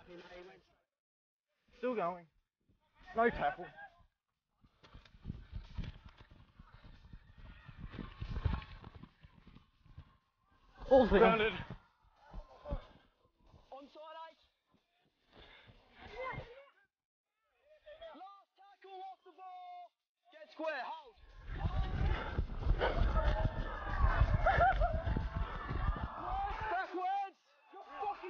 Still going. No tackle. Ball's down. Grounded. Onside 8. Last tackle off the ball. Get square, hold. Backwards. You're fucking...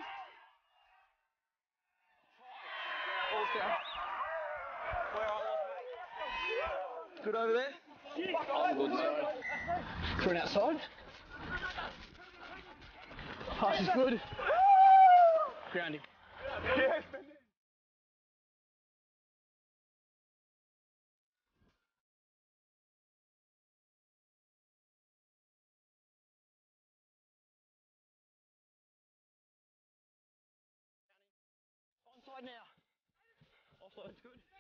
Ball's down. Where I was, mate. Good over there? I'm good, mate. For an outside? Pass is good. Grounding. Yes, Onside now. Offside's good.